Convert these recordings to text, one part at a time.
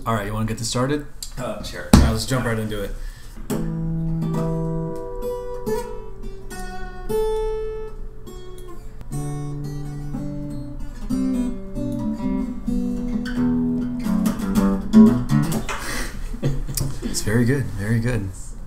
All right, you want to get this started? Sure. All right, let's jump right into it. It's very good, very good.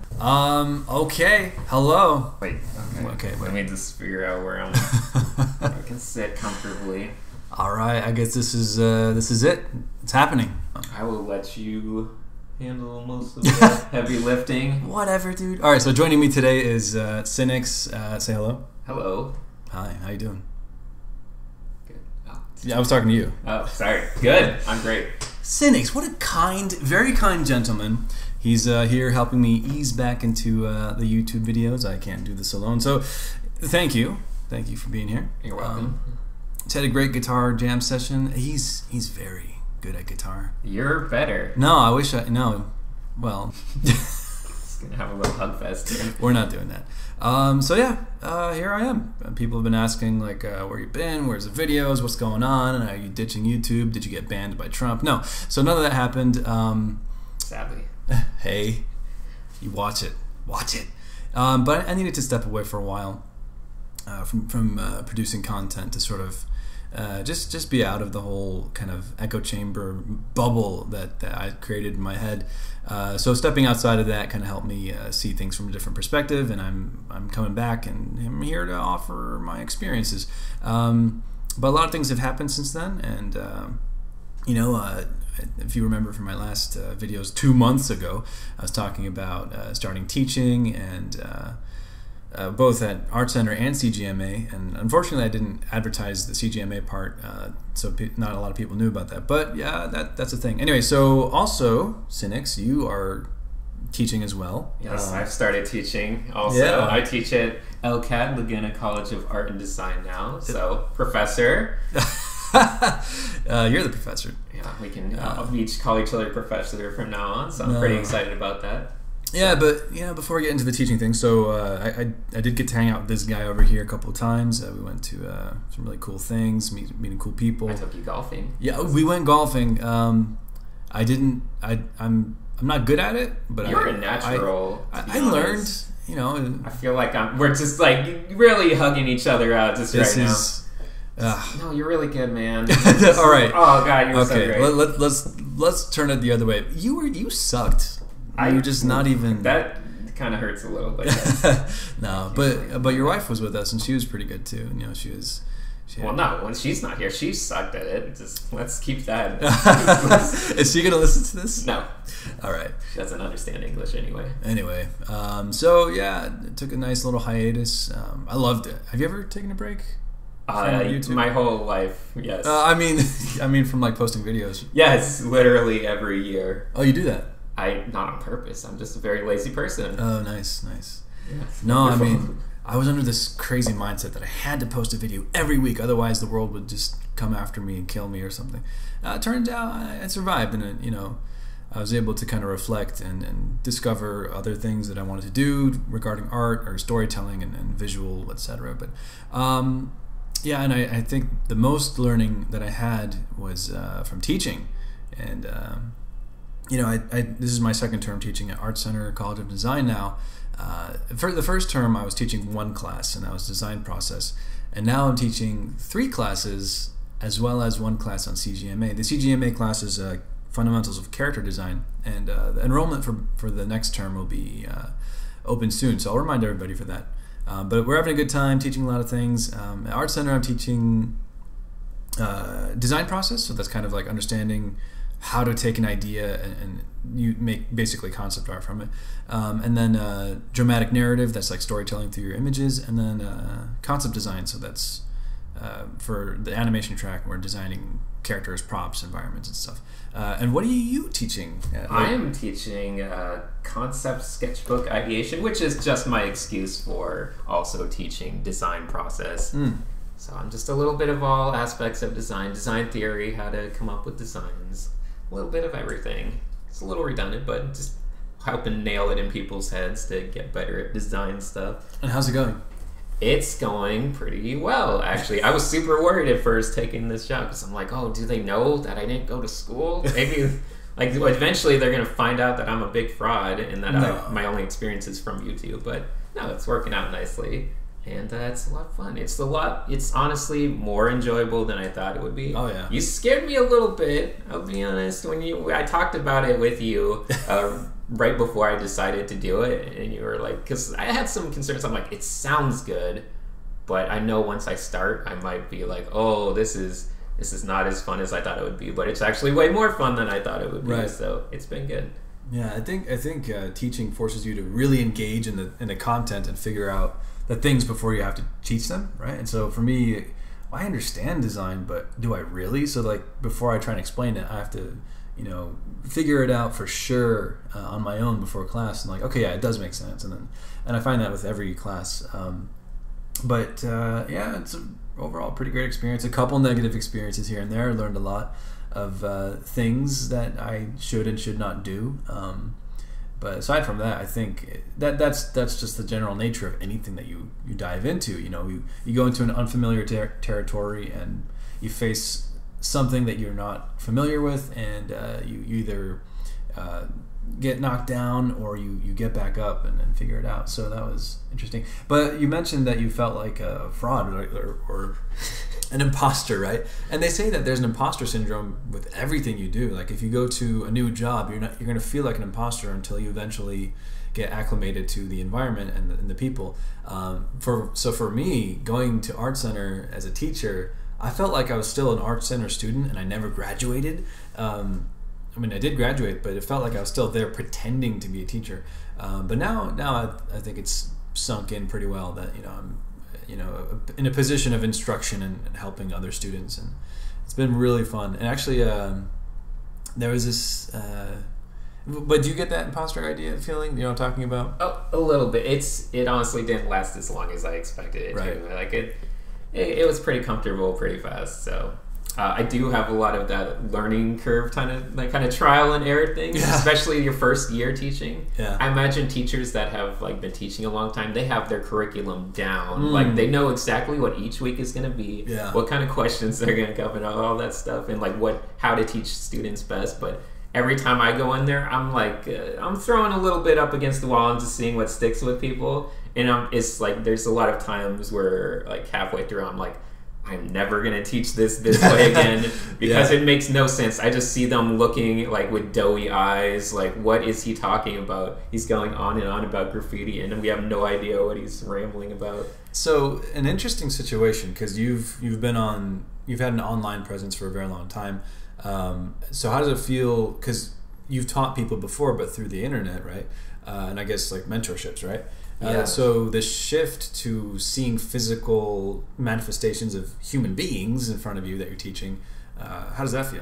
Okay, hello. Wait, Okay, wait. Let me just figure out where I can sit comfortably. All right, I guess this is it. It's happening. I will let you handle most of the heavy lifting. Whatever, dude. All right, so joining me today is Cynics. Say hello. Hello. Hi, how you doing? Good. Oh. Yeah, I was talking to you. Oh, sorry. Good. I'm great. Cynics, what a kind, very kind gentleman. He's here helping me ease back into the YouTube videos. I can't do this alone, so thank you. Thank you for being here. You're welcome. He's had a great guitar jam session. He's very good at guitar. You're better. No, I wish I... No. Well... Just gonna have a little hug fest here. We're not doing that. So yeah, here I am. People have been asking like, where you been? Where's the videos? What's going on? And are you ditching YouTube? Did you get banned by Trump? No. So none of that happened. Sadly. Hey, you watch it. Watch it. But I needed to step away for a while from producing content to sort of just be out of the whole kind of echo chamber bubble that I created in my head. So stepping outside of that kind of helped me see things from a different perspective, and I'm coming back and I'm here to offer my experiences. But a lot of things have happened since then, and if you remember from my last videos 2 months ago, I was talking about starting teaching and both at Art Center and CGMA, and unfortunately I didn't advertise the CGMA part, so not a lot of people knew about that, but yeah, that's a thing. Anyway, so also, Cynics, you are teaching as well. Yes, I've started teaching also. Yeah. I teach at LCAD, Laguna College of Art and Design now, so professor. You're the professor. Yeah, we can each call each other professor from now on, so I'm pretty excited about that. Yeah, but before we get into the teaching thing, so I did get to hang out with this guy over here a couple of times. We went to some really cool things, meeting cool people. I took you golfing. Yeah, we went golfing. I'm not good at it, but you're a natural. I learned. I feel like we're just like really hugging each other out just right now. No, you're really good, man. All right. Oh God, you're so great. Let's turn it the other way. You sucked. You're just not even. That kind of hurts a little bit. No, but your wife was with us and she was pretty good too. She was. Well, no, when she's not here, she sucked at it. Just let's keep that. Is she gonna listen to this? No. All right. She doesn't understand English anyway. Anyway, so yeah, took a nice little hiatus. I loved it. Have you ever taken a break? My whole life, yes. I mean, from like posting videos. Yes, literally every year. Oh, you do that? Not on purpose. I'm just a very lazy person. Oh, nice. Yes, no, wonderful. I mean, I was under this crazy mindset that I had to post a video every week, otherwise the world would just come after me and kill me or something. Turns out I survived, and I was able to kind of reflect and discover other things that I wanted to do regarding art or storytelling and visual, etc. But yeah, and I think the most learning that I had was from teaching, and this is my second term teaching at Art Center College of Design now. For the first term, I was teaching one class, and that was design process, and now I'm teaching 3 classes as well as one class on CGMA. The CGMA class is Fundamentals of Character Design, and the enrollment for the next term will be open soon, so I'll remind everybody for that. But we're having a good time teaching a lot of things. At Art Center, I'm teaching design process, so that's kind of like understanding how to take an idea and you make basically concept art from it. And then dramatic narrative, that's like storytelling through your images. And then concept design, so that's for the animation track, we're designing characters, props, environments, and stuff. And what are you teaching? I am teaching concept sketchbook ideation, which is just my excuse for also teaching design process. So I'm just a little bit of all aspects of design theory, how to come up with designs, a little bit of everything. It's a little redundant, but just helping nail it in people's heads to get better at design stuff. And how's it going? It's going pretty well, actually. I was super worried at first taking this job because I'm like, oh, do they know that I didn't go to school? Maybe like eventually they're gonna find out that I'm a big fraud and that No. my only experience is from YouTube. But no, it's working out nicely, and it's a lot of fun. It's honestly more enjoyable than I thought it would be. Oh yeah. You scared me a little bit. I'll be honest. I talked about it with you right before I decided to do it, and you were like, because I had some concerns. I'm like, it sounds good, but I know once I start, I might be like, oh, this is not as fun as I thought it would be. But it's actually way more fun than I thought it would be. Right. So it's been good. Yeah, I think teaching forces you to really engage in the content and figure out the things before you have to teach them, right? And so for me, I understand design, but do I really? So like before I try and explain it, I have to, figure it out for sure on my own before class. And like, okay, yeah, it does make sense. And I find that with every class. But yeah, it's overall a pretty great experience. A couple negative experiences here and there. I learned a lot of things that I should and should not do. But aside from that, I think that's just the general nature of anything that you dive into. You go into an unfamiliar territory and you face something that you're not familiar with, and you either get knocked down or you get back up and figure it out. So that was interesting. But you mentioned that you felt like a fraud or an imposter, right? And they say that there's an imposter syndrome with everything you do. Like if you go to a new job, you're going to feel like an imposter until you eventually get acclimated to the environment and the people. For me, going to Art Center as a teacher, I felt like I was still an Art Center student and I never graduated. I did graduate, but it felt like I was still there pretending to be a teacher. But now I think it's sunk in pretty well that I'm in a position of instruction and helping other students, and it's been really fun. And actually, there was this. But do you get that imposter idea feeling? You know what I'm talking about? Oh, a little bit. It honestly didn't last as long as I expected it right. to. Like it was pretty comfortable pretty fast. So I do have a lot of that learning curve kind of trial and error thing, especially your first year teaching. Yeah. I imagine teachers that have been teaching a long time, they have their curriculum down. Like they know exactly what each week is going to be, what kind of questions they're going to come and all that stuff, and how to teach students best. But every time I go in there, I'm I'm throwing a little bit up against the wall and just seeing what sticks with people. And it's there's a lot of times where halfway through I'm like, I'm never gonna teach this way again because it makes no sense. I just see them looking with doughy eyes, what is he talking about? He's going on and on about graffiti, and we have no idea what he's rambling about. So an interesting situation, because you've had an online presence for a very long time. So how does it feel? Because you've taught people before, but through the internet, right? And I guess mentorships, right? So the shift to seeing physical manifestations of human beings in front of you that you're teaching, how does that feel?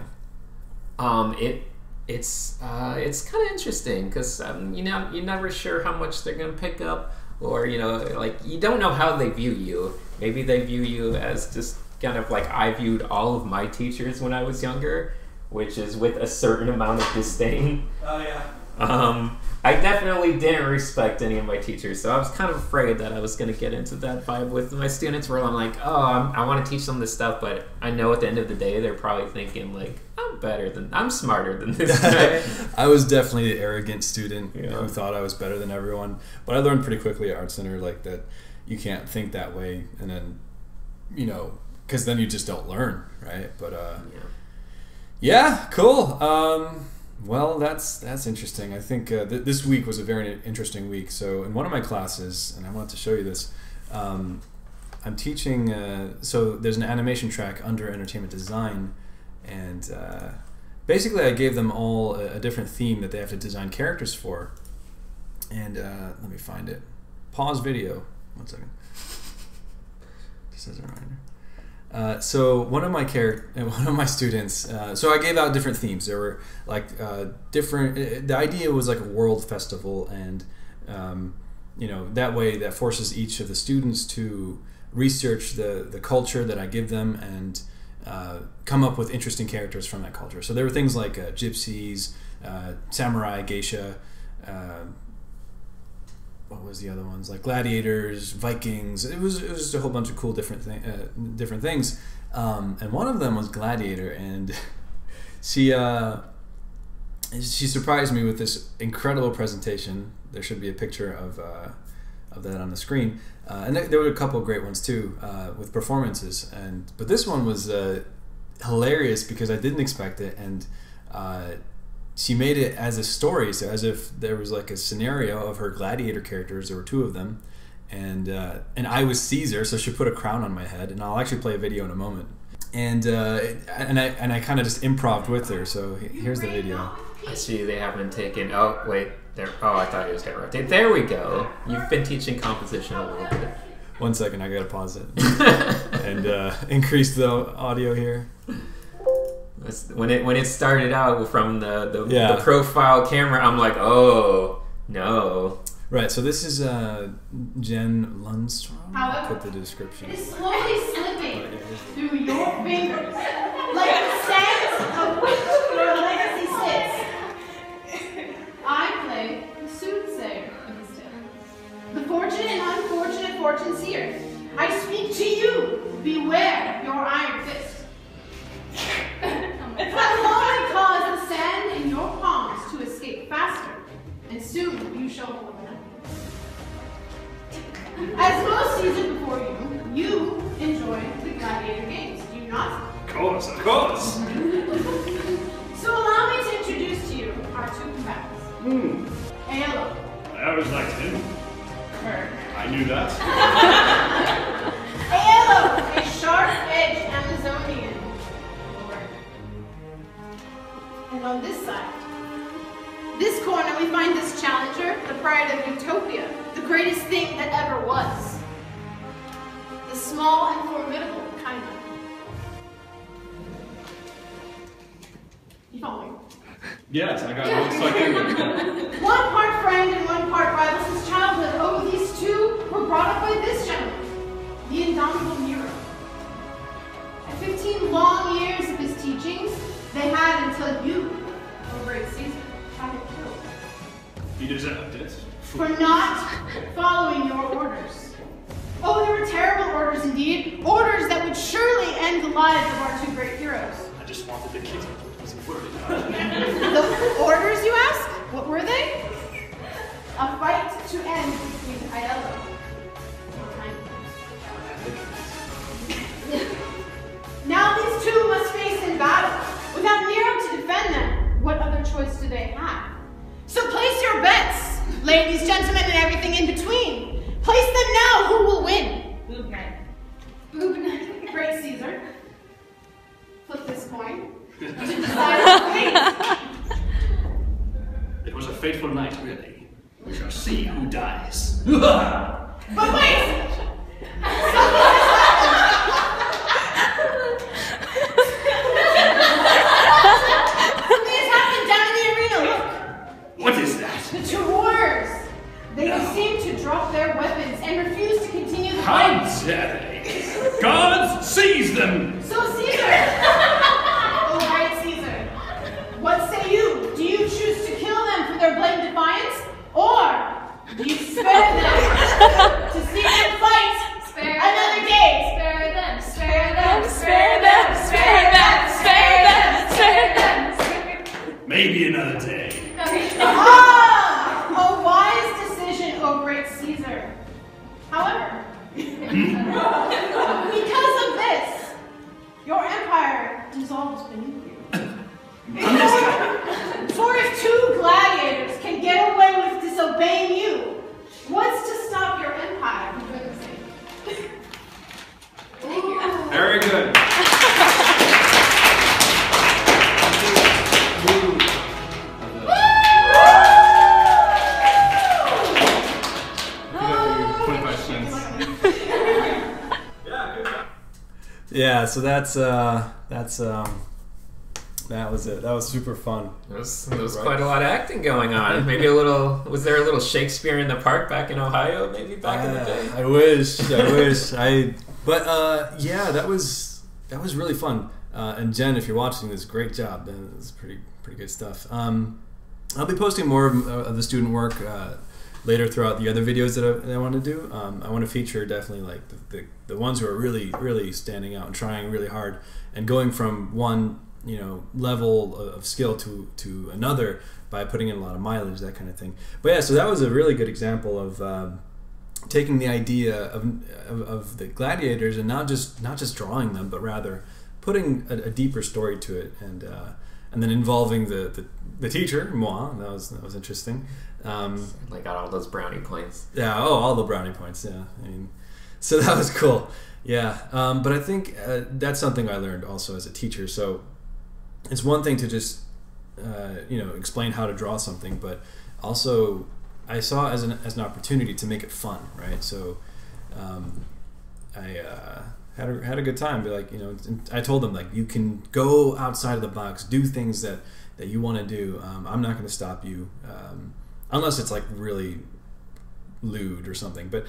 It's kind of interesting because you're never sure how much they're gonna pick up, or you don't know how they view you. Maybe they view you as just kind of like I viewed all of my teachers when I was younger, which is with a certain amount of disdain. Oh yeah. I definitely didn't respect any of my teachers, so I was kind of afraid that I was going to get into that vibe with my students where I'm like, oh, I want to teach them this stuff, but I know at the end of the day they're probably thinking I'm smarter than this guy. I was definitely the arrogant student who thought I was better than everyone, but I learned pretty quickly at Art Center that you can't think that way, and then because then you just don't learn, right? But yeah, cool. Well, that's interesting. I think this week was a very interesting week. So in one of my classes, and I want to show you this, I'm teaching, so there's an animation track under entertainment design, and basically I gave them all a different theme that they have to design characters for. And let me find it. Pause video. 1 second. Just as a reminder. So one of my students, so I gave out different themes. There were different, the idea was a world festival, and that way that forces each of the students to research the culture that I give them and come up with interesting characters from that culture. So there were things like gypsies, samurai, geisha, what was the other ones, gladiators, Vikings. It was just a whole bunch of cool different things, and one of them was gladiator, and she she surprised me with this incredible presentation. There should be a picture of that on the screen, and there were a couple of great ones too with performances. But this one was hilarious because I didn't expect it, and she made it as a story, so as if there was like a scenario of her gladiator characters. There were two of them, and I was Caesar, so she put a crown on my head, and I'll actually play a video in a moment. And I kind of just improv with her. So here's the video. I see they haven't taken. Oh wait, there. Oh, I thought it was gonna rotate. There we go. You've been teaching composition a little bit. 1 second, I gotta pause it and increase the audio here. When it started out from the profile camera, I'm like, oh no. Right. So this is Jen Lundstrom. However, put the description. It is slowly slipping through your fingers, like the sands of which your legacy sits. I play the soothsayer of this tale, the fortunate and unfortunate fortune seer. I speak to you. Beware your iron fist. It will only cause the sand in your palms to escape faster, and soon you shall hold them. As most seasoned before you enjoy the gladiator games, do you not? Of course, of course. So allow me to introduce to you our two combatants. Aello. I always liked him. Her. I knew that. Aello, a sharp-edged Amazonian lord. And on this side, this corner, we find this challenger, the pride of Utopia, the greatest thing that ever was. The small and formidable Chimera. You follow me? Yes, I got it. Looks like him. One part friend and one part rival since childhood. Oh, these two were brought up by this gentleman, the indomitable Nero. At 15 long years of his teachings, they had until you, O great Caesar, had him killed. He deserved it. For not following your orders. Oh, they were terrible orders indeed. Orders that would surely end the lives of our two great heroes. I just wanted the kitty. Wasn't worried. The orders, you ask? What were they? A fight to end between Aello and Now these two must face in battle. Without Nero to defend them, what other choice do they have? So place your bets, ladies, gentlemen, and everything in between. Place them now. Who will win? Boob night. Boob night. Great Caesar. Flip this coin. To decide our fate. It was a fateful night, really. We shall see who dies. But wait! Something has happened down in the arena. Look. What is that? The two warriors. They seem to drop their weapons and refuse to continue the How fight. dare they? Guards, seize them! So Caesar! Oh, right, Caesar. What say you? Do you choose to kill them for their blatant defiance? Or do you spare them to see them fight another day? Spare them, spare them, spare them, spare them, spare them, spare them. Maybe another day. Ah! A wise decision, O great Caesar. However, because of this, your empire dissolves beneath you. For if two gladiators can get away with disobeying you, what's to stop your empire from doing the same? Thank you. Very good. Yeah, so that was it. That was super fun. There was quite a lot of acting going on. Maybe was there a little Shakespeare in the Park back in Ohio? Maybe back in the day. I wish. But yeah, that was really fun. And Jen, if you're watching this, great job. It's pretty good stuff. I'll be posting more of the student work later throughout the other videos that I want to do. I want to feature definitely like the ones who are really standing out and trying really hard and going from one level of skill to another by putting in a lot of mileage, that kind of thing. But yeah, so that was a really good example of taking the idea of the gladiators and not just drawing them, but rather putting a deeper story to it, and then involving the teacher, moi. That was interesting. I got all those brownie points. Yeah. Oh, all the brownie points. Yeah. I mean, so that was cool. Yeah. But I think that's something I learned also as a teacher. So it's one thing to just explain how to draw something, but also I saw it as an opportunity to make it fun, right? So I had a good time. But I told them, like, you can go outside of the box, do things that you want to do. I'm not going to stop you, unless it's like really lewd or something. But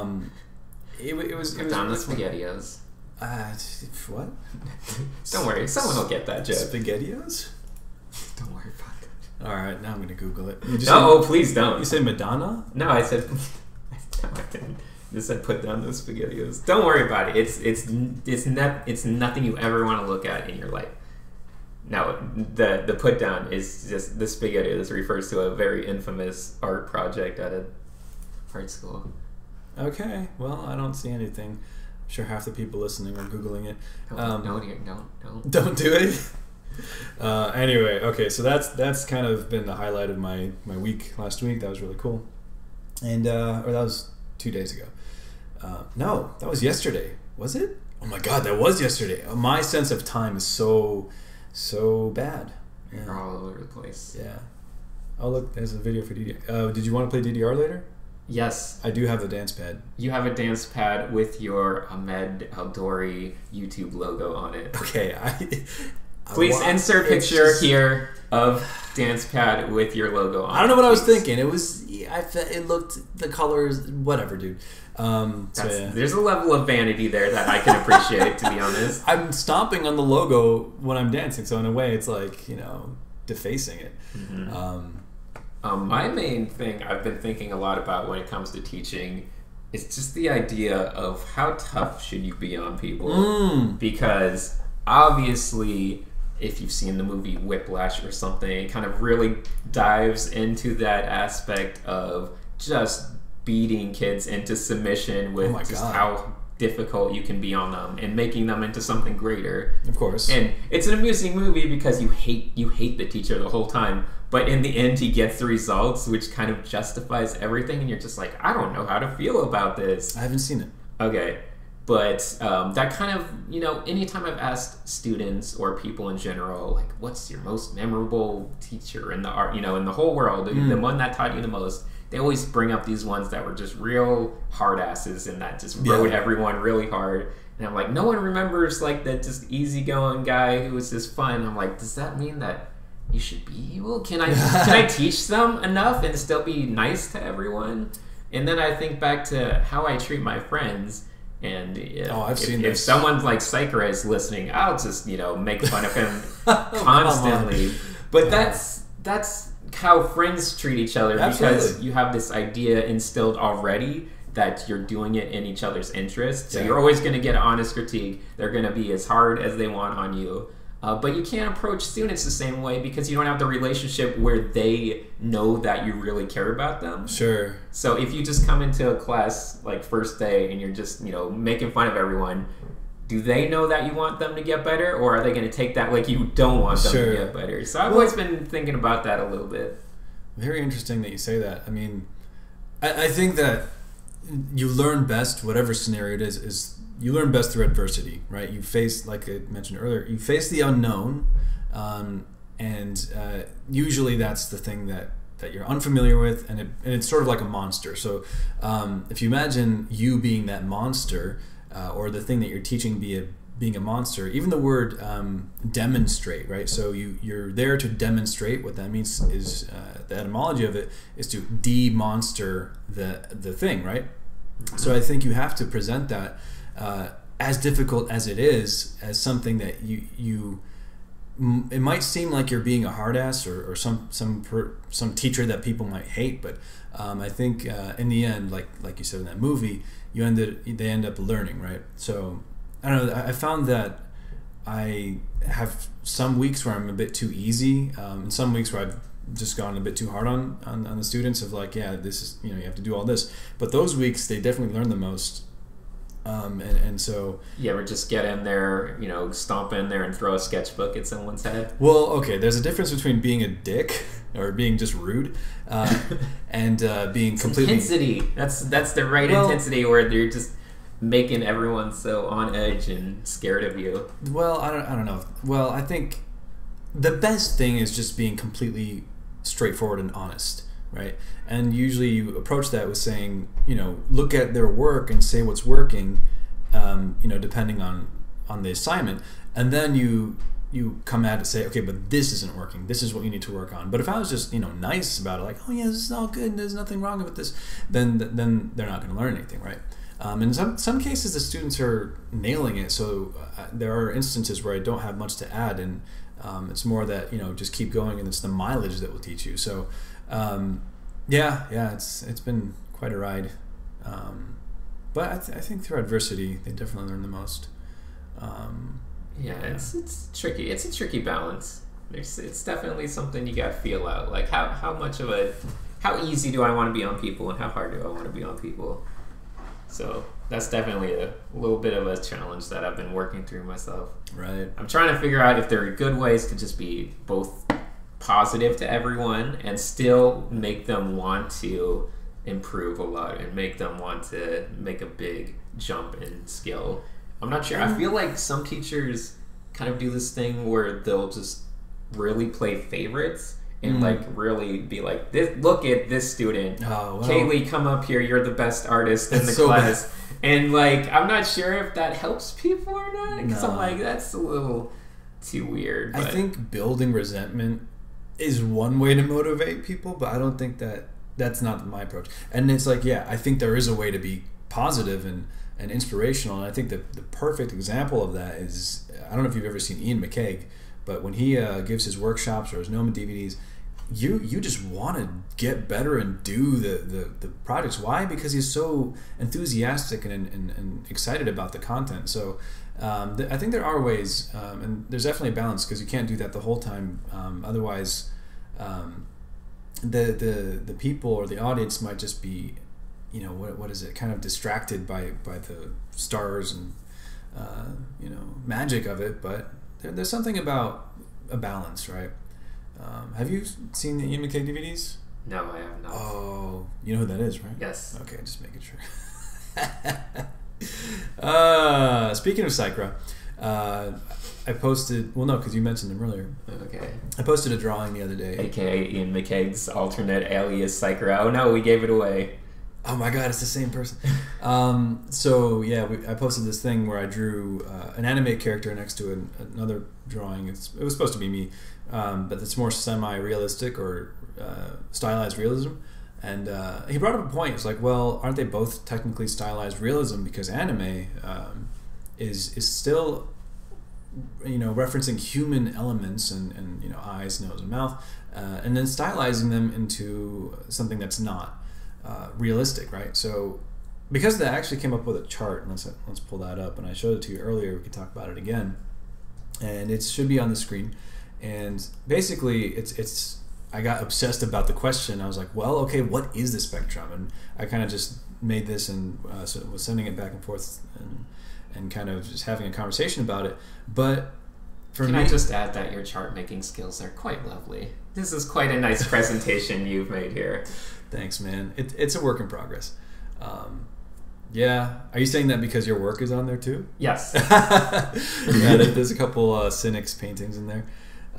it was down the SpaghettiOs. What? Don't worry, someone will get that joke. SpaghettiOs? Don't worry about it. All right, now I'm going to Google it. Please don't. You say Madonna? No, I said. No, I didn't. Just said put down those SpaghettiOs. Don't worry about it. It's nothing you ever want to look at in your life. No, the put down is just the SpaghettiOs refers to a very infamous art project at a art school. Okay, well, I don't see anything. I'm sure half the people listening are Googling it. Don't do it. Anyway, okay, so that's kind of been the highlight of my week last week. That was really cool, and or that was 2 days ago. No, that was yesterday. Was it? Oh my God, that was yesterday. My sense of time is so bad. Yeah. You're all over the place. Yeah. Oh look, there's a video for DDR. Did you want to play DDR later? Yes. I do have the dance pad. You have a dance pad with your Ahmed Aldori YouTube logo on it. Okay. Please insert picture here of dance pad with your logo on it. I don't know what I was thinking. It looked, the colors, whatever, dude. There's a level of vanity there that I can appreciate, to be honest. I'm stomping on the logo when I'm dancing, so in a way it's like, defacing it. Mm-hmm. My main thing I've been thinking a lot about when it comes to teaching is just the idea of how tough should you be on people. Because obviously, if you've seen the movie Whiplash or something, it kind of really dives into that aspect of just beating kids into submission with how difficult you can be on them and making them into something greater. Of course. And it's an amusing movie because you hate the teacher the whole time, but in the end he gets the results, which kind of justifies everything, and you're just like, I don't know how to feel about this. I haven't seen it. Okay. But that kind of, anytime I've asked students or people in general, like, what's your most memorable teacher in the art, in the whole world, the one that taught you the most, they always bring up these ones that were just real hard asses and that just rode everyone really hard. And I'm like, no one remembers like that just easygoing guy who was just fun. I'm like, does that mean that you should be evil? Can I teach them enough and still be nice to everyone? And then I think back to how I treat my friends. And if someone like Psycher is listening, I'll just make fun of him constantly. But that's how friends treat each other. Absolutely. Because you have this idea instilled already that you're doing it in each other's interest. So you're always going to get an honest critique. They're going to be as hard as they want on you. But you can't approach students the same way because you don't have the relationship where they know that you really care about them. Sure. So if you just come into a class like first day and you're just, making fun of everyone, do they know that you want them to get better, or are they going to take that like you don't want them to get better? So I've always been thinking about that a little bit. Very interesting that you say that. I mean, I think that you learn best, whatever scenario it is you learn best through adversity, right? You face, like I mentioned earlier, you face the unknown, and usually that's the thing that you're unfamiliar with, and it's sort of like a monster. So if you imagine you being that monster, or the thing that you're teaching being a monster, even the word demonstrate, right? So you're there to demonstrate. What that means is the etymology of it is to demonster the thing, right? So I think you have to present that as difficult as it is, as something that it might seem like you're being a hard ass or some teacher that people might hate, but I think in the end, like you said in that movie, they end up learning, right? So I don't know. I found that I have some weeks where I'm a bit too easy, and some weeks where I've just gone a bit too hard on the students of like, yeah, this is, you have to do all this. But those weeks, they definitely learn the most. And so... You ever just get in there, stomp in there and throw a sketchbook at someone's head? Well, okay, there's a difference between being a dick or being just rude and being completely... Intensity. That's the right intensity where you're just making everyone so on edge and scared of you. Well, I don't know. Well, I think the best thing is just being completely straightforward and honest, right? And usually you approach that with saying, look at their work and say what's working, depending on the assignment, and then you come at it and say, okay, but this isn't working. This is what you need to work on. But if I was just nice about it, like, oh yeah, this is all good, there's nothing wrong with this, then they're not going to learn anything, right? In some cases, the students are nailing it. So there are instances where I don't have much to add, and it's more that just keep going, and it's the mileage that will teach you. So yeah, it's been quite a ride. But I think through adversity, they definitely learn the most. It's tricky. It's a tricky balance. It's definitely something you got to feel out. Like how easy do I want to be on people, and how hard do I want to be on people? So that's definitely a little bit of a challenge that I've been working through myself. Right. I'm trying to figure out if there are good ways to just be both positive to everyone and still make them want to improve a lot and make them want to make a big jump in skill. I'm not sure. I feel like some teachers kind of do this thing where they'll just really play favorites and really be like, look at this student. Oh, well. Kaylee, come up here. You're the best artist in the class. Bad. And I'm not sure if that helps people or not. Because I'm like, that's a little too weird. But I think building resentment is one way to motivate people, but I don't think that's not my approach. And it's like, yeah, I think there is a way to be positive and inspirational. And I think that the perfect example of that is, I don't know if you've ever seen Ian McCaig, but when he gives his workshops or his Noma DVDs, you just want to get better and do the projects. Why? Because he's so enthusiastic and excited about the content. So I think there are ways, and there's definitely a balance, because you can't do that the whole time. Otherwise, the people or the audience might just be, what is it? Kind of distracted by the stars and magic of it. But there's something about a balance, right? Have you seen the Ian McCaig DVDs? No, I have not. Oh, you know who that is, right? Yes. Okay, just making sure. Speaking of Psychra, I posted... Well, no, because you mentioned him earlier. Okay. I posted a drawing the other day. AKA Ian McCaig's alternate alias Psychra. Oh, no, we gave it away. Oh my god, it's the same person. So yeah, I posted this thing where I drew an anime character next to another drawing. It was supposed to be me, but it's more semi-realistic or stylized realism. And he brought up a point. It's like, well, aren't they both technically stylized realism, because anime is still referencing human elements and eyes, nose, and mouth, and then stylizing them into something that's not realistic, right? So because of that, I actually came up with a chart, and let's pull that up, and I showed it to you earlier. We could talk about it again, and it should be on the screen. And basically it's I got obsessed about the question. I was like, well, okay, what is the spectrum? And I kind of just made this and so was sending it back and forth and kind of just having a conversation about it. But Can I just add that your chart making skills are quite lovely. This is quite a nice presentation you've made here. Thanks, man. It's a work in progress. Yeah. Are you saying that because your work is on there too? Yes. Yeah, there's a couple Cynics paintings in there.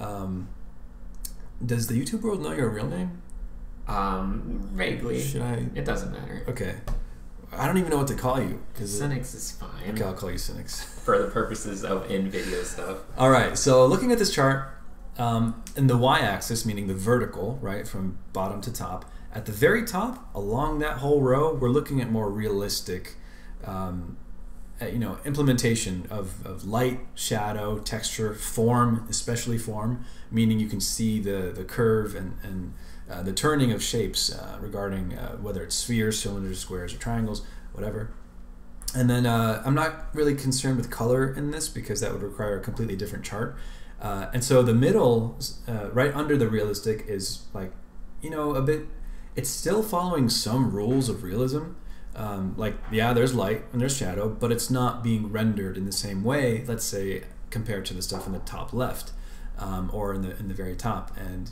Does the YouTube world know your real name? Vaguely. Should I? It doesn't matter. Okay. I don't even know what to call you. Cynics is fine. Okay, I'll call you Cynics. For the purposes of in-video stuff. All right, so looking at this chart, in the y-axis, meaning the vertical, right, from bottom to top, at the very top, along that whole row, we're looking at more realistic, implementation of light, shadow, texture, form, especially form, meaning you can see the curve and the turning of shapes regarding whether it's spheres, cylinders, squares, or triangles, whatever. And then I'm not really concerned with color in this because that would require a completely different chart. And so the middle, right under the realistic, is like, a bit, it's still following some rules of realism. Yeah, there's light and there's shadow, but it's not being rendered in the same way, let's say, compared to the stuff in the top left, or in the very top. And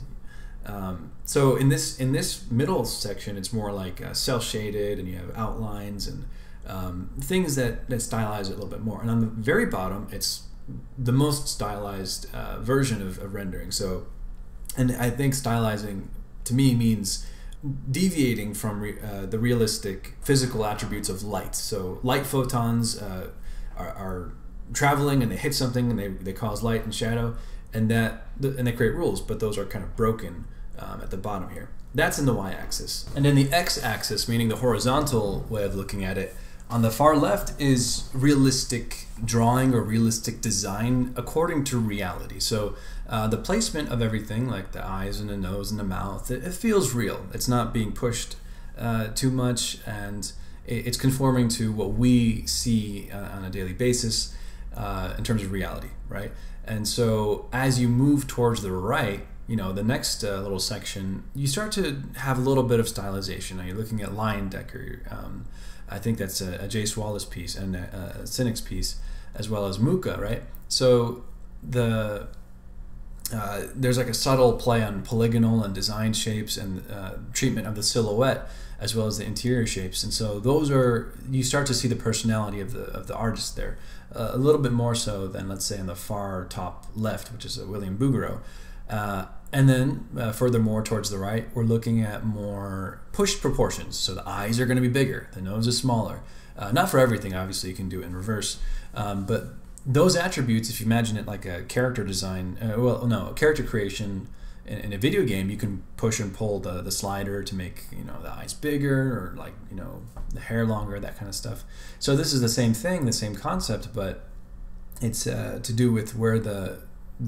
so in this middle section, it's more like cell shaded, and you have outlines and things that stylize it a little bit more. And on the very bottom, it's the most stylized version of rendering. So, and I think stylizing to me means deviating from the realistic physical attributes of light. So light photons are traveling and they hit something and they cause light and shadow, and they create rules, but those are kind of broken at the bottom here. That's in the y-axis. And then the x-axis, meaning the horizontal way of looking at it, on the far left is realistic drawing or realistic design according to reality. So the placement of everything, like the eyes and the nose and the mouth, it feels real. It's not being pushed too much, and it's conforming to what we see on a daily basis in terms of reality, right? And so as you move towards the right, the next little section, you start to have a little bit of stylization. Now you're looking at Leyendecker. I think that's a Jace Wallace piece and a Cynic's piece, as well as Mucha, right? So there's like a subtle play on polygonal and design shapes and treatment of the silhouette as well as the interior shapes. And so those are, you start to see the personality of the artist there, a little bit more so than, let's say, on the far top left, which is a William Bouguereau. And then furthermore towards the right, we're looking at more pushed proportions. So the eyes are going to be bigger, the nose is smaller. Not for everything, obviously, you can do it in reverse. But those attributes, if you imagine it like a character design, a character creation in a video game, you can push and pull the slider to make the eyes bigger, or like the hair longer, that kind of stuff. So this is the same thing, the same concept, but it's to do with where the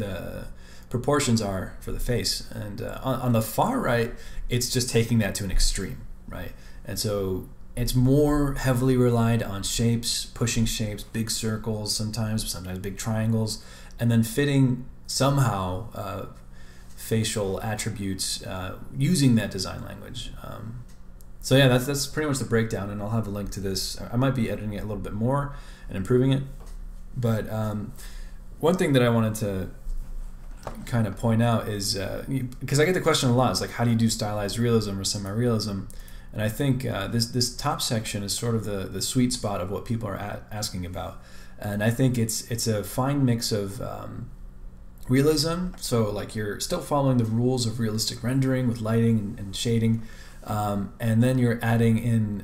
proportions are for the face. And on the far right, it's just taking that to an extreme, right? And so it's more heavily relied on shapes, pushing shapes, big circles sometimes big triangles, and then fitting somehow facial attributes using that design language. So yeah, that's pretty much the breakdown, and I'll have a link to this. I might be editing it a little bit more and improving it, but one thing that I wanted to kind of point out is, because I get the question a lot, it's like, how do you do stylized realism or semi-realism? And I think this top section is sort of the sweet spot of what people are asking about. And I think it's a fine mix of realism, so like you're still following the rules of realistic rendering with lighting and shading, and then you're adding in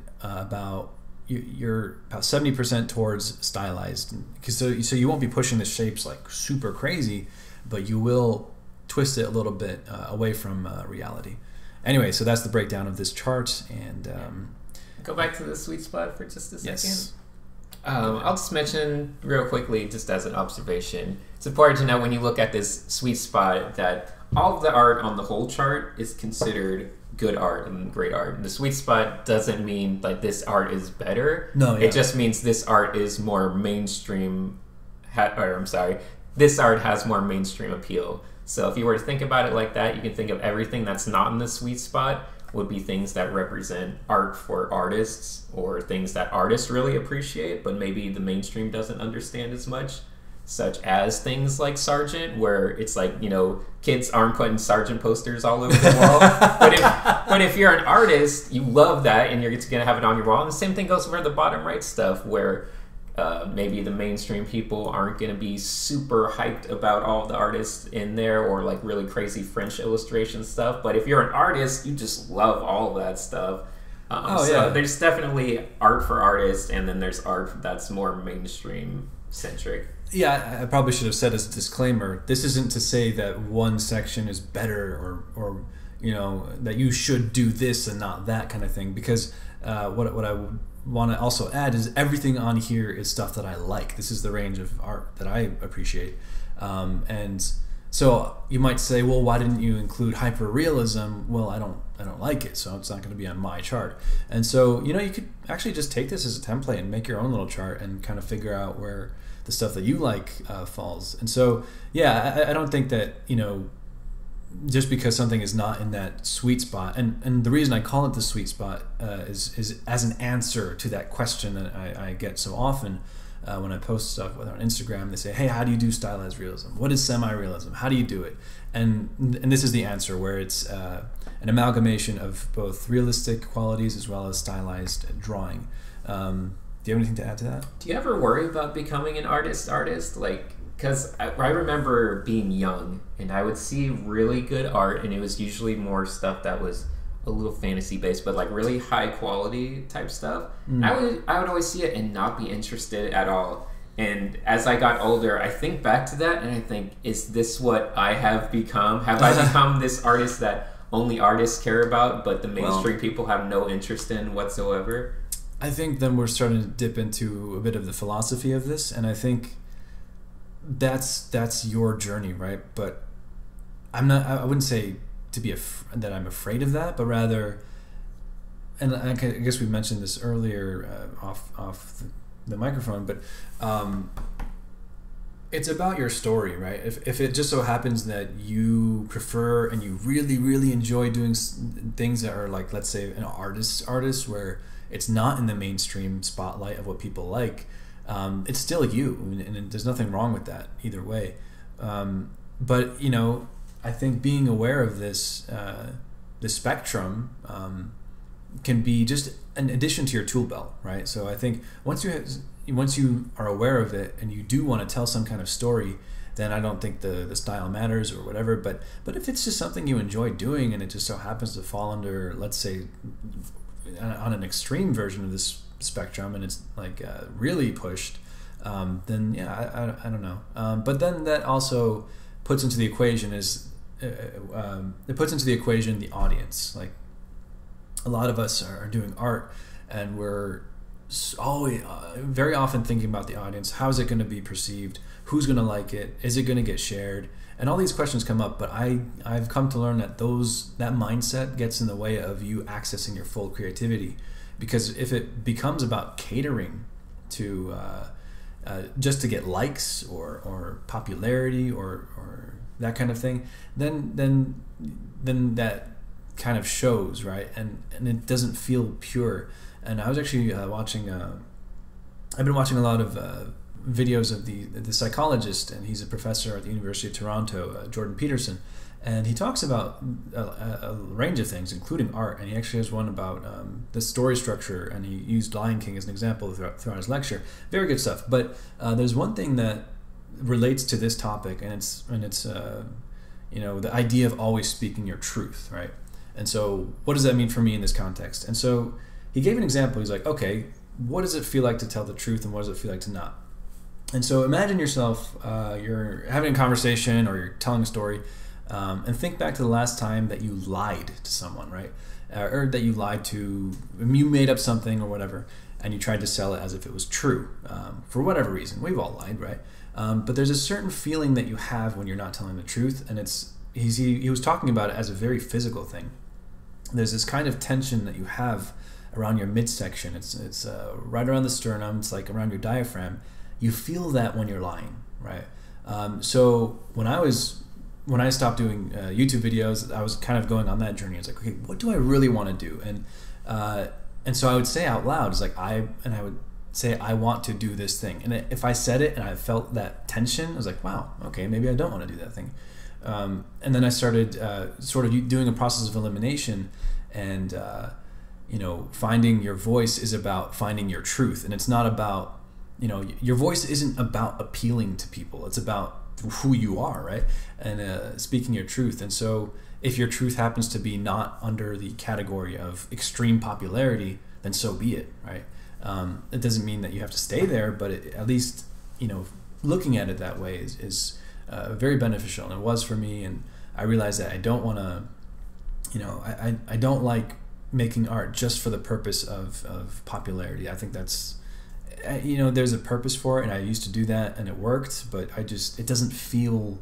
you're about 70% towards stylized, because so you won't be pushing the shapes like super crazy, but you will twist it a little bit away from reality. Anyway, so that's the breakdown of this chart. And go back to the sweet spot for just a second. Yes. I'll just mention real quickly, just as an observation, it's important to know when you look at this sweet spot that all of the art on the whole chart is considered good art and great art. And the sweet spot doesn't mean like this art is better. No, yeah. It just means this art is more mainstream. This art has more mainstream appeal. So if you were to think about it like that, you can think of everything that's not in the sweet spot would be things that represent art for artists, or things that artists really appreciate, but maybe the mainstream doesn't understand as much, such as things like Sargent, where it's like, kids aren't putting Sargent posters all over the wall. but if you're an artist, you love that, and you're going to have it on your wall. And the same thing goes for the bottom right stuff, where maybe the mainstream people aren't going to be super hyped about all the artists in there, or like really crazy French illustration stuff. But if you're an artist, you just love all of that stuff. So there's definitely art for artists, and then there's art that's more mainstream centric. Yeah, I probably should have said as a disclaimer, this isn't to say that one section is better, or that you should do this and not that kind of thing, because what I would want to also add is everything on here is stuff that I like. This is the range of art that I appreciate. And so you might say, well, why didn't you include hyperrealism? Well, I don't don't like it, so it's not going to be on my chart. And so, you know, you could actually just take this as a template and make your own little chart and kind of figure out where the stuff that you like falls. And so, yeah, I don't think that, you know, just because something is not in that sweet spot, and the reason I call it the sweet spot is as an answer to that question that I get so often when I post stuff, whether on Instagram. They say, hey, how do you do stylized realism? What is semi-realism? How do you do it? And this is the answer, where it's an amalgamation of both realistic qualities as well as stylized drawing. Do you have anything to add to that? Do you ever worry about becoming an artist? Like, because I remember being young and I would see really good art, and it was usually more stuff that was a little fantasy based, but like really high quality type stuff. I would always see it and not be interested at all. And as I got older, I think back to that and I think, is this what I have become? Have I become this artist that only artists care about, but the mainstream people have no interest in whatsoever? I think then we're starting to dip into a bit of the philosophy of this, and I think that's your journey, right? But I wouldn't say to be that I'm afraid of that, but rather, and I guess we mentioned this earlier off the microphone, but it's about your story, right? If it just so happens that you prefer and you really, really enjoy doing things that are like, let's say, an artist where it's not in the mainstream spotlight of what people like, it's still you, and there's nothing wrong with that either way. But, you know, I think being aware of this spectrum can be just an addition to your tool belt, right? So I think once you are aware of it and you do want to tell some kind of story, then I don't think the style matters or whatever. But if it's just something you enjoy doing and it just so happens to fall under, let's say, on an extreme version of this spectrum, and it's like really pushed, then yeah, I don't know. But then that also puts into the equation the audience. Like, a lot of us are doing art, and we're always very often thinking about the audience. How is it going to be perceived? Who's going to like it? Is it going to get shared? And all these questions come up, but I've come to learn that that mindset gets in the way of you accessing your full creativity. Because if it becomes about catering to just to get likes or popularity or that kind of thing, then that kind of shows, right? And it doesn't feel pure. And I was actually watching. I've been watching a lot of videos of the psychologist, and he's a professor at the University of Toronto, Jordan Peterson. And he talks about a range of things, including art. And he actually has one about the story structure, and he used Lion King as an example throughout his lecture. Very good stuff. But there's one thing that relates to this topic, and it's you know, the idea of always speaking your truth, right? And so, what does that mean for me in this context? And so, he gave an example. He's like, okay, what does it feel like to tell the truth, and what does it feel like to not? And so, imagine yourself, you're having a conversation or you're telling a story. And think back to the last time that you lied to someone, right? Or that you lied to, you made up something or whatever, and you tried to sell it as if it was true, for whatever reason. We've all lied, right? But there's a certain feeling that you have when you're not telling the truth, and he was talking about it as a very physical thing. There's this kind of tension that you have around your midsection. It's right around the sternum. It's like around your diaphragm. You feel that when you're lying, right? So when I stopped doing YouTube videos, I was kind of going on that journey. I was like, okay, what do I really want to do? And so I would say out loud, it's like I would say, I want to do this thing. And if I said it and I felt that tension, I was like, wow, okay, maybe I don't want to do that thing. And then I started sort of doing a process of elimination, and you know, finding your voice is about finding your truth, and it's not about, you know, your voice isn't about appealing to people. It's about who you are, right? And speaking your truth. And so if your truth happens to be not under the category of extreme popularity, then so be it, right? It doesn't mean that you have to stay there, but at least, you know, looking at it that way is very beneficial, and it was for me. And I realized that I don't want to, you know, I don't like making art just for the purpose of popularity. I think that's, you know, there's a purpose for it, and I used to do that and it worked, but it doesn't feel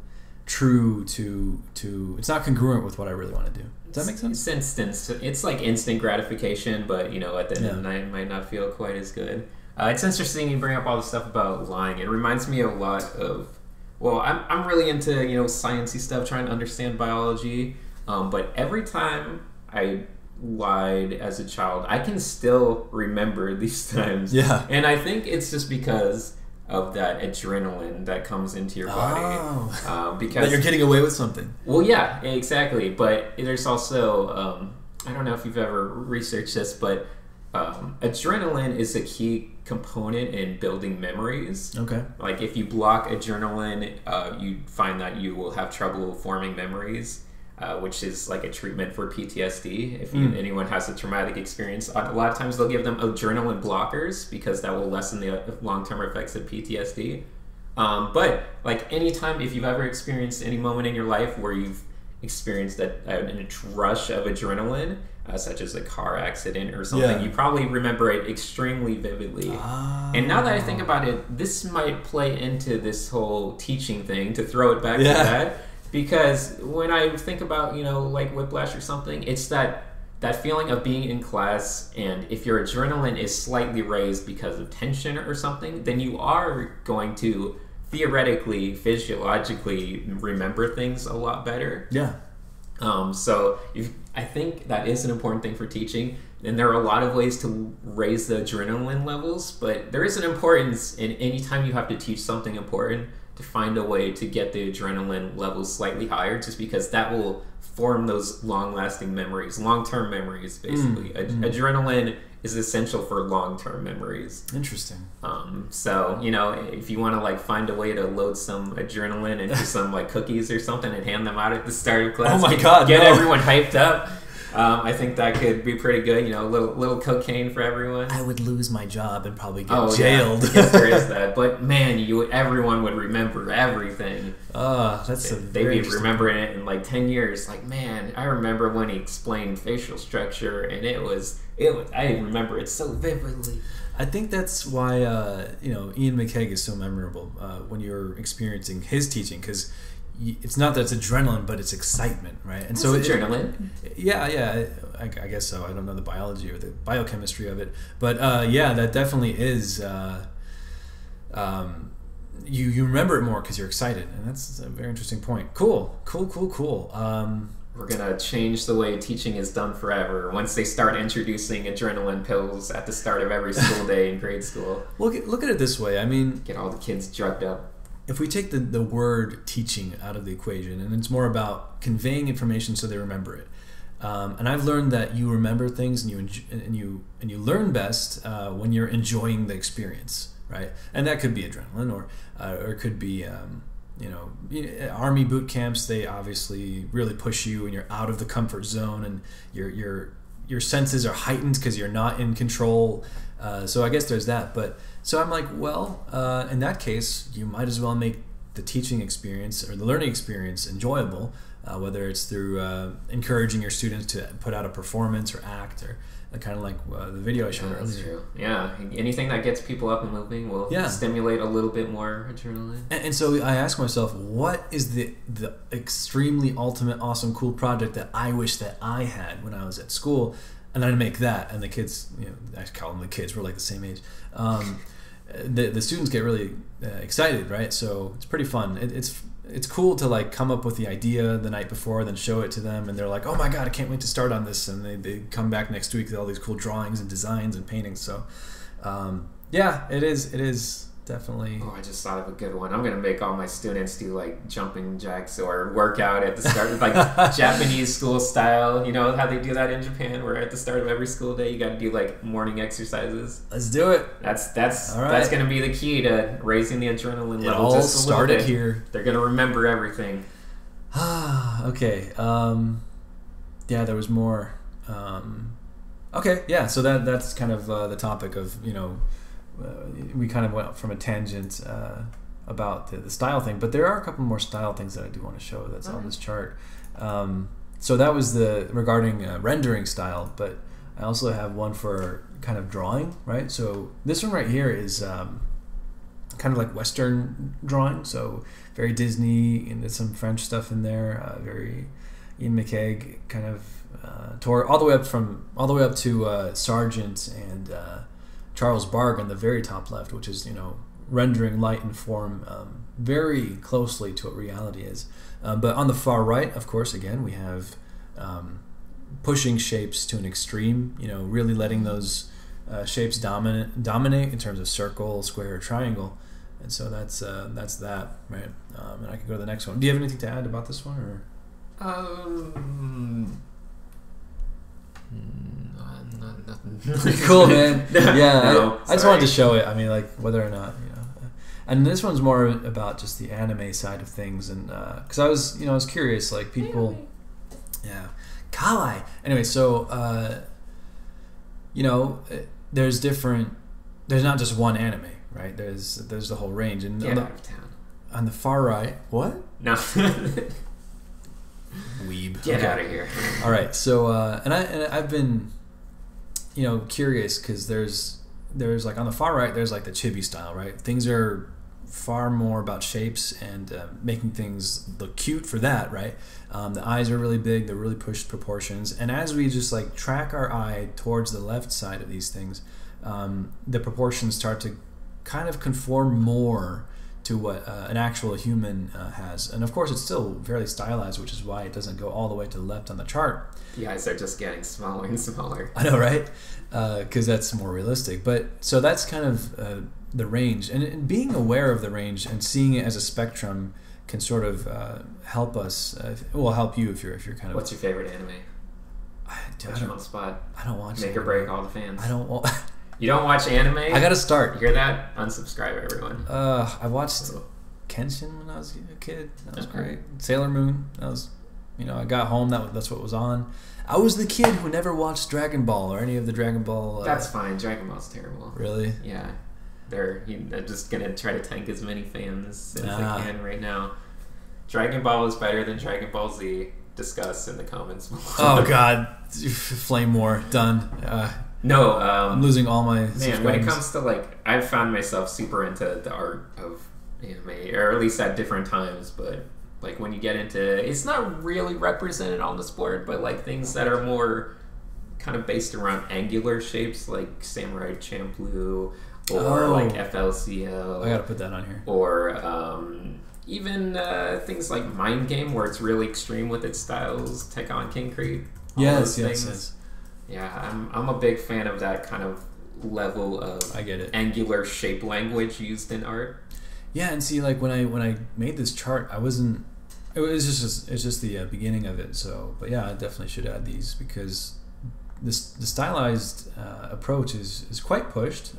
true to it's not congruent with what I really want to do. Does that make sense? It's like instant gratification, but you know, at the end of the night, it might not feel quite as good. It's interesting you bring up all the stuff about lying. It reminds me a lot of, well, I'm really into, you know, sciencey stuff, trying to understand biology. But every time I lied as a child, I can still remember these times. Yeah. And I think it's just because of that adrenaline that comes into your body. Because that you're getting away with something. Well, yeah, exactly. But there's also, I don't know if you've ever researched this, but adrenaline is a key component in building memories. Okay. Like if you block adrenaline, you find that you will have trouble forming memories. Which is like a treatment for PTSD. If anyone has a traumatic experience, a lot of times they'll give them adrenaline blockers because that will lessen the long-term effects of PTSD. But like anytime, if you've ever experienced any moment in your life where you've experienced a rush of adrenaline, such as a car accident or something, you probably remember it extremely vividly. And now that I think about it, this might play into this whole teaching thing, to throw it back to that. Because when I think about, you know, like whiplash or something, it's that feeling of being in class, and if your adrenaline is slightly raised because of tension or something, then you are going to theoretically, physiologically remember things a lot better. Yeah. So I think that is an important thing for teaching. And there are a lot of ways to raise the adrenaline levels, but there is an importance in any time you have to teach something important to find a way to get the adrenaline levels slightly higher, just because that will form those long-lasting memories, long-term memories, basically. Adrenaline is essential for long-term memories. Interesting. So, you know, if you want to like find a way to load some adrenaline into some like cookies or something and hand them out at the start of class, get everyone hyped up. I think that could be pretty good. You know, a little cocaine for everyone. I would lose my job and probably get jailed. Yeah. Yes, there is that. But man, everyone would remember everything. They'd be remembering it in like 10 years. Like, man, I remember when he explained facial structure, and it was. I remember it so vividly. I think that's why you know, Ian McCaig is so memorable when you're experiencing his teaching, because it's not that it's adrenaline, but it's excitement, right? And so adrenaline. I guess so. I don't know the biology or the biochemistry of it, but that definitely is. You remember it more because you're excited, and that's a very interesting point. Cool. We're gonna change the way teaching is done forever once they start introducing adrenaline pills at the start of every school day in grade school. Look at it this way. I mean, get all the kids drugged up. If we take the word teaching out of the equation, and it's more about conveying information so they remember it, and I've learned that you remember things and you learn best when you're enjoying the experience, right? And that could be adrenaline, or it could be you know, army boot camps. They obviously really push you, and you're out of the comfort zone, and your senses are heightened because you're not in control. So I guess there's that, but. So I'm like, well, in that case, you might as well make the teaching experience or the learning experience enjoyable, whether it's through encouraging your students to put out a performance or act, or kind of like the video I showed earlier. That's true. Yeah, anything that gets people up and moving will stimulate a little bit more adrenaline. And so I ask myself, what is the extremely ultimate, awesome, cool project that I wish that I had when I was at school? And I'd make that, and the kids, you know, I call them the kids, we're like the same age. The students get really excited, right? So it's pretty fun. It's cool to like come up with the idea the night before, then show it to them, and they're like, "Oh my god, I can't wait to start on this!" And they come back next week with all these cool drawings and designs and paintings. So it is definitely. Oh, I just thought of a good one. I'm gonna make all my students do like jumping jacks or workout at the start, like Japanese school style. You know how they do that in Japan, where at the start of every school day you got to do like morning exercises. Let's do it. That's gonna be the key to raising the adrenaline level. All just started here. They're gonna remember everything. Okay. There was more. Okay. Yeah. So that's kind of the topic of, you know. We kind of went from a tangent about the style thing, but there are a couple more style things that I do want to show that's on this chart. So that was regarding rendering style, but I also have one for kind of drawing, right? So this one right here is kind of like Western drawing, so very Disney, and there's some French stuff in there, very Ian McCaig kind of tour all the way up to Sargent and Charles Barg on the very top left, which is rendering light and form very closely to what reality is. But on the far right, of course, again we have pushing shapes to an extreme. Really letting those shapes dominate in terms of circle, square, triangle. And so that's that, right? And I can go to the next one. Do you have anything to add about this one, or? Nothing. Cool, man. Yeah, No, I just wanted to show it. I mean, like whether or not And this one's more about just the anime side of things, and because I was curious, like people, yeah, kawaii. Anyway, so there's not just one anime, right? There's the whole range, and Get out of town. on the far right, what? No. Weeb. Get Okay. out of here. All right, so and I've been, curious because there's like on the far right there's like the chibi style, right? Things are far more about shapes and making things look cute for that, right? The eyes are really big, they're really pushed proportions, and as we just like track our eye towards the left side of these things, the proportions start to kind of conform more to what an actual human has. And of course it's still fairly stylized, which is why it doesn't go all the way to the left on the chart. The eyes are just getting smaller and smaller. I know, right? Because that's more realistic. But so that's kind of the range, and being aware of the range and seeing it as a spectrum can sort of help us. Help you if you're kind of. What's your favorite anime? I Put you on the spot. don't watch. Make or anime. break all the fans. I don't want. You don't watch anime? I gotta start. You hear that? Unsubscribe, everyone. I watched Kenshin when I was a kid. That was great. Sailor Moon. That was, I got home. That's what was on. I was the kid who never watched Dragon Ball or any of the Dragon Ball. That's fine. Dragon Ball's terrible. Really? Yeah. They're just gonna try to tank as many fans as they can right now. Dragon Ball is better than Dragon Ball Z. Discuss in the comments below. Oh God, Flame War done. No, I'm losing all my man, when it subscribers. comes to I've found myself super into the art of anime, or at least at different times, but when you get into, it's not really represented on the sport, but things that are more kind of based around angular shapes, like Samurai Champloo, or FLCL. I gotta put that on here. Or even things like Mind Game, where it's really extreme with its styles, Tekken King Creed. Yes. Yeah, I'm a big fan of that kind of level of I get it. angular shape language used in art. Yeah, and see, when I made this chart, I wasn't. It's just the beginning of it. So, but yeah, I definitely should add these because the stylized approach is quite pushed.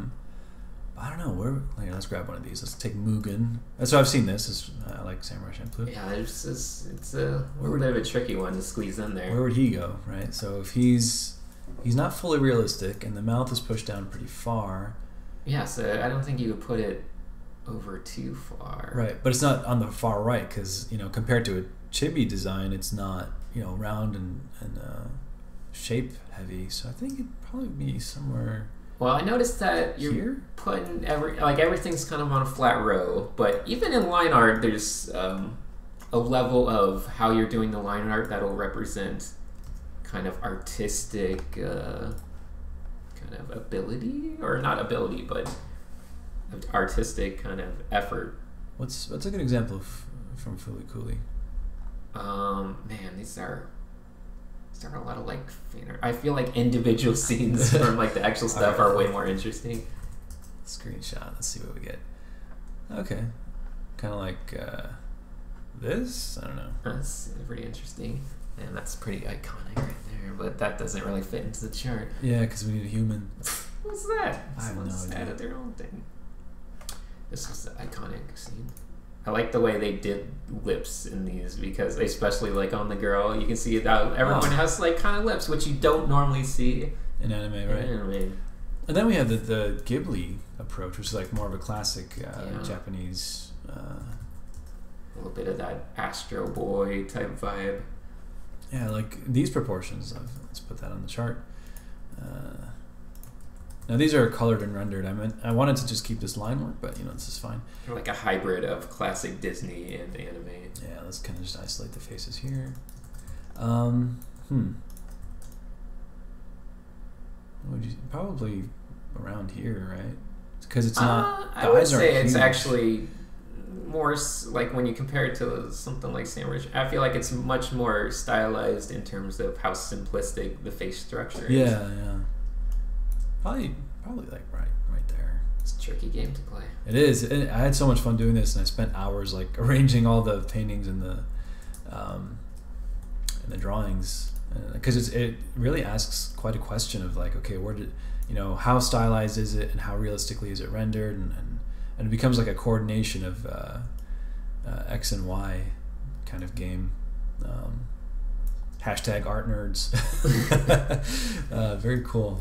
I don't know. Let's grab one of these. Let's take Mugen. So I've seen this. I like Samurai Champloo. Yeah, it's a little bit of a tricky one to squeeze in there. Where would he go, right? So if he's not fully realistic and the mouth is pushed down pretty far. Yeah, so I don't think you would put it over too far. Right, but it's not on the far right because compared to a chibi design, it's not round and shape heavy. So I think it'd probably be somewhere. Well, I noticed that you're here? putting everything's kind of on a flat row, but even in line art, there's a level of how you're doing the line art that'll represent kind of artistic kind of ability, or not ability, but artistic kind of effort. What's a good example from Fooly Cooly? Man, these are a lot of fan art. I feel like individual scenes from the actual stuff are way more interesting. Screenshot. Let's see what we get. Okay, kind of like this. I don't know. That's pretty interesting, and that's pretty iconic right there. But that doesn't really fit into the chart. Yeah, because we need a human. What's that? I have no Someone's idea. added their own thing. This was the iconic scene. I like the way they did lips in these, because especially on the girl, you can see that everyone has kind of lips, which you don't normally see In anime, right? in anime. And then we have the Ghibli approach, which is more of a classic Japanese. A little bit of that Astro Boy type vibe. Yeah, these proportions. Let's put that on the chart. Now these are colored and rendered. I wanted to just keep this line work, but this is fine. Like a hybrid of classic Disney and anime. Yeah, let's kind of just isolate the faces here. Probably around here, right? Because it's not. I would say it's actually more like when you compare it to something like Samurai. I feel like it's much more stylized in terms of how simplistic the face structure is. Yeah. Probably like right there. It's a tricky game to play. It is. I had so much fun doing this, and I spent hours like arranging all the paintings and the drawings, because it really asks quite a question of like, okay, where did how stylized is it, and how realistically is it rendered, and it becomes like a coordination of X and Y kind of game. Hashtag art nerds. Very cool.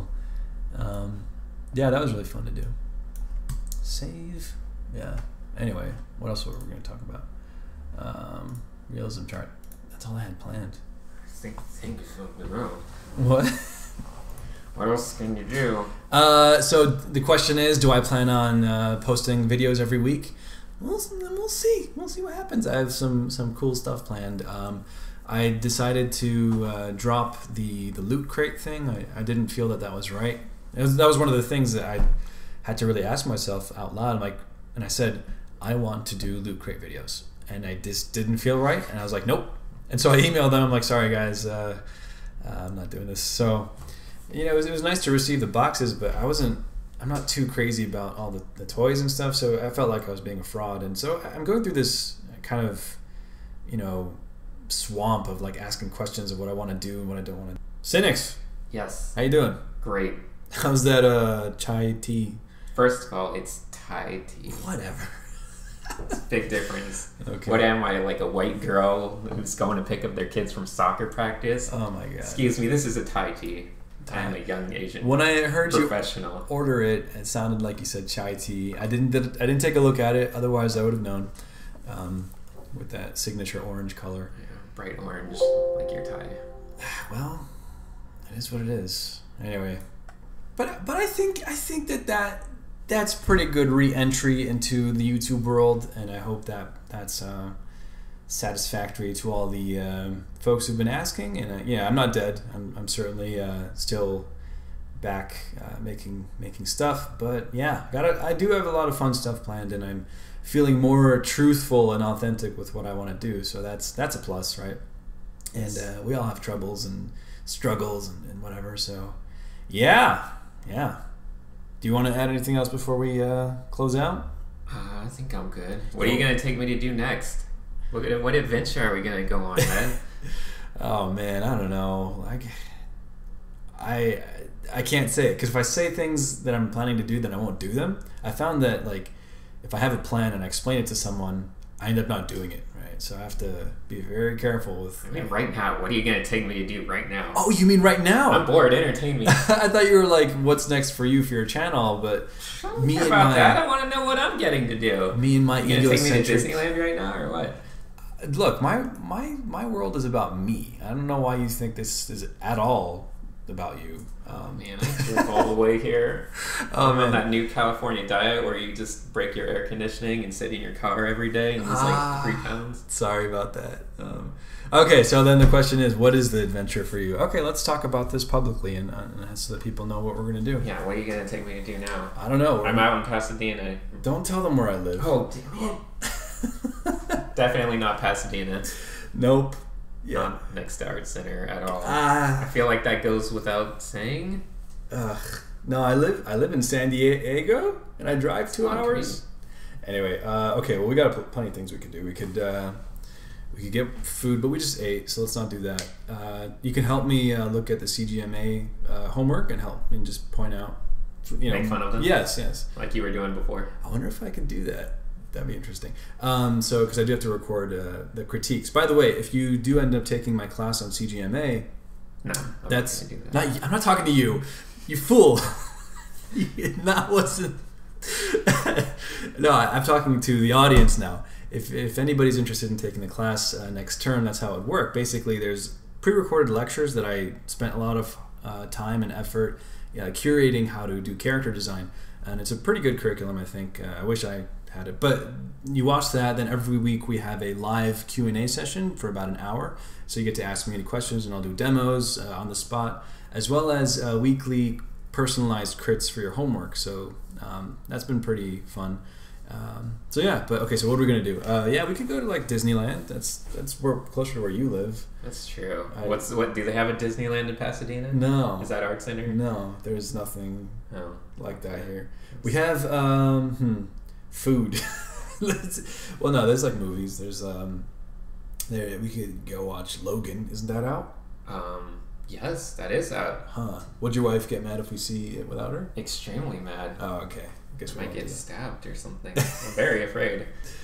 Yeah, that was really fun to do. Save. Yeah. Anyway, what else were we going to talk about? Realism chart. That's all I had planned. Think of something else. What? What else can you do? So the question is, do I plan on posting videos every week? We'll see. We'll see what happens. I have some cool stuff planned. I decided to drop the loot crate thing. I didn't feel that was right. That was one of the things that I had to really ask myself out loud. And I said, I want to do loot crate videos, and I just didn't feel right. And I was like, nope. And so I emailed them. I'm like, sorry guys, I'm not doing this. So it was nice to receive the boxes, but I'm not too crazy about all the toys and stuff. So I felt like I was being a fraud, and so I'm going through this kind of swamp of like asking questions of what I want to do and what I don't want to do. Cynics. Yes. How you doing? Great. How's that chai tea? First of all, it's Thai tea. Whatever. It's a big difference. Okay. What am I, like a white girl who's going to pick up their kids from soccer practice? Oh my god. Excuse me, this is a Thai tea. I'm a young Asian When I heard professional. You order it, it sounded like you said chai tea. I didn't take a look at it. Otherwise, I would have known. With that signature orange color. Yeah, bright orange, like your tie. Well, it is what it is. Anyway, but I think that's pretty good re-entry into the YouTube world, and I hope that's satisfactory to all the folks who've been asking. And I'm not dead. I'm certainly still back making stuff. But yeah, I do have a lot of fun stuff planned, and I'm feeling more truthful and authentic with what I want to do. So that's a plus, right? And we all have troubles and struggles and whatever. So yeah. Do you want to add anything else before we close out? I think I'm good. What are you going to take me to do next? What adventure are we going to go on, man? Oh, man, I don't know. I can't say it, because if I say things that I'm planning to do, then I won't do them. I found that, like, if I have a plan and I explain it to someone, I end up not doing it, right? So I have to be very careful with... I mean, right now. What are you going to take me to do right now? Oh, you mean right now? I'm bored. Entertain me. I thought you were like, what's next for you for your channel, but... I don't care about that. I want to know what I'm getting to do. Me and my egocentric... You going to take me to Disneyland right now, or what? Look, my world is about me. I don't know why you think this is at all about you. Man, I drove all the way here. Oh, on that new California diet where you just break your air conditioning and sit in your car every day and lose like 3 pounds. Sorry about that. Okay, so then the question is, what is the adventure for you? Okay, let's talk about this publicly and so that people know what we're going to do. Yeah, what are you going to take me to do now? I don't know. I'm out in Pasadena. Don't tell them where I live. Oh, damn it. Definitely not Pasadena. Nope. Yeah. Not next to Art Center at all. I feel like that goes without saying. No, I live in San Diego, and I drive 2 hours. Anyway, okay. Well, we got plenty of things we could do. We could get food, but we just ate, so let's not do that. You can help me look at the CGMA homework and help me just point out. Make fun of them. Yes. Like you were doing before. I wonder if I can do that. That'd be interesting. So, because I do have to record the critiques. By the way, if you do end up taking my class on CGMA, no, that's do that. I'm not talking to you, you fool. That wasn't. No, I'm talking to the audience now. If anybody's interested in taking the class next term, that's how it would work. Basically, there's pre-recorded lectures that I spent a lot of time and effort curating how to do character design, and it's a pretty good curriculum, I think. I wish I had it, but you watch that. Then every week we have a live Q&A session for about an hour, so you get to ask me any questions, and I'll do demos on the spot, as well as weekly personalized crits for your homework. So that's been pretty fun. So yeah, but okay, so what are we gonna do? Yeah, we could go to like Disneyland. That's closer to where you live. That's true. What do they have at Disneyland in Pasadena? No. Is that Art Center? No, there's nothing like that here. We have food. Well, no, there's like movies. There's there we could go watch Logan. Isn't that out? Yes, that is out. Huh. Would your wife get mad if we see it without her? Extremely mad. Oh, okay. Guess we might get do that. stabbed or something. I'm very afraid.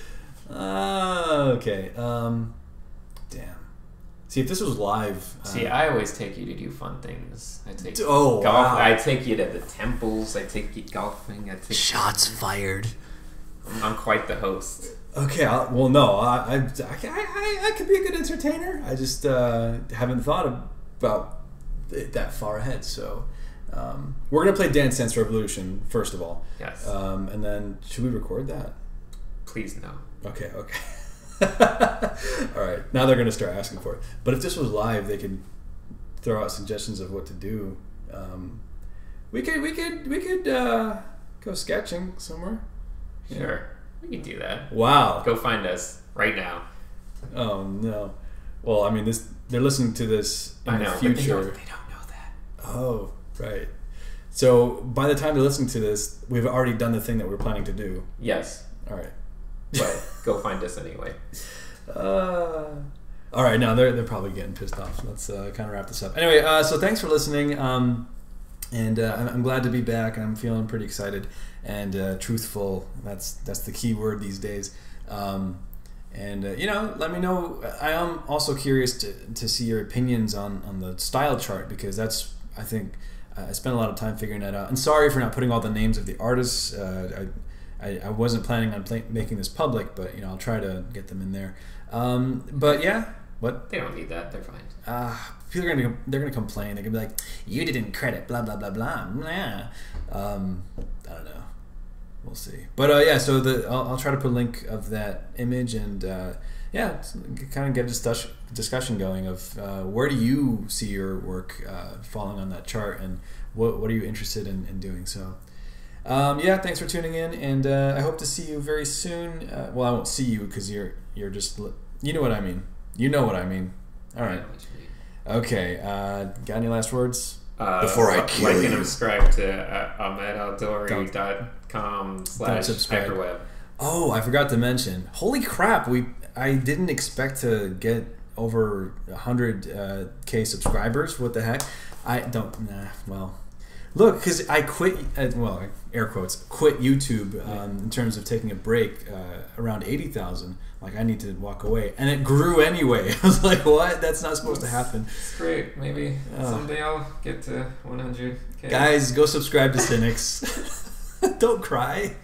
Okay. Damn. See, if this was live. See, I always take you to do fun things. I take golf. Wow. I take you to the temples. I take you golfing. I take Shots fired. I'm quite the host. Okay. Well, no. I could be a good entertainer. I just haven't thought about it that far ahead. So. We're gonna play Dance Dance Revolution first of all. Yes. And then should we record that? Please no. Okay. All right. Now they're gonna start asking for it. But if this was live, they could throw out suggestions of what to do. We could go sketching somewhere. Sure. We can do that. Wow. Go find us right now. Oh no. Well, I mean, they're listening to this in the future. But they don't know that. Oh. Right. So by the time they're listening to this, we've already done the thing that we're planning to do. Yes. All right. But go find us anyway. All right. Now they're probably getting pissed off. Let's kind of wrap this up. Anyway, so thanks for listening. And I'm glad to be back. I'm feeling pretty excited and truthful. That's the key word these days. And let me know. I am also curious to see your opinions on the style chart, because that's, I think, I spent a lot of time figuring that out. And sorry for not putting all the names of the artists. I wasn't planning on making this public, but I'll try to get them in there. But yeah, what? They don't need that. They're fine. People are gonna complain. They're gonna be like, "You didn't credit blah blah blah blah." Nah. I don't know. We'll see. But yeah, so I'll try to put a link of that image, and yeah, kind of get a discussion going of where do you see your work falling on that chart, and what are you interested in doing. So yeah, thanks for tuning in, and I hope to see you very soon. Well, I won't see you because you're just, you know what I mean. You know what I mean. All right. Okay. Got any last words? Before I kill you. Like and subscribe to ahmedoutdoor.com/hyperweb. Oh, I forgot to mention. Holy crap! I didn't expect to get over 100K subscribers. What the heck? I don't. Nah. Well, look, because I quit. Well, air quotes, quit YouTube in terms of taking a break around 80,000. Like, I need to walk away, and it grew anyway. I was like, what? That's not supposed to happen. It's great. Maybe someday I'll get to 100K. Guys, go subscribe to Cynics. Don't cry.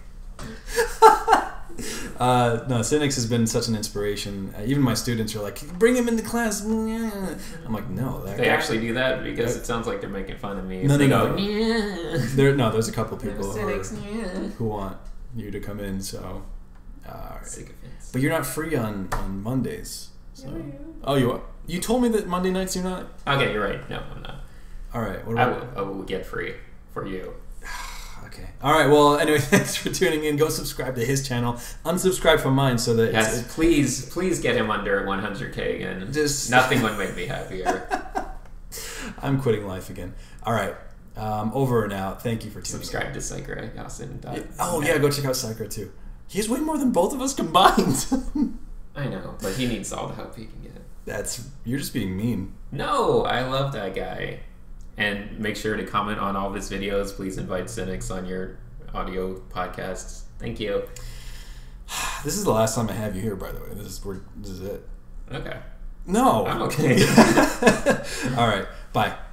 No, Cynics has been such an inspiration. Even my students are like, bring him into class. I'm like, no. They actually do that because it sounds like they're making fun of me. No. Go, There's a couple people who want you to come in. So, but you're not free on Mondays. So. Oh, you are? You told me that Monday nights you're not? Okay, you're right. No, I'm not. All right. What about I will get free for you. Okay. All right. Well, anyway, thanks for tuning in. Go subscribe to his channel. Unsubscribe from mine so that please get him under 100K again. Nothing would make me happier. I'm quitting life again. All right. Over and out. Thank you for tuning Subscribe in. to Psychra Yassin. Oh yeah, go check out Psychra too. He has way more than both of us combined. I know, but he needs all the help he can get. You're just being mean. No, I love that guy. And make sure to comment on all of his videos. Please invite Cynics on your audio podcasts. Thank you. This is the last time I have you here, by the way. This is it. Okay. No. I'm okay. All right. Bye.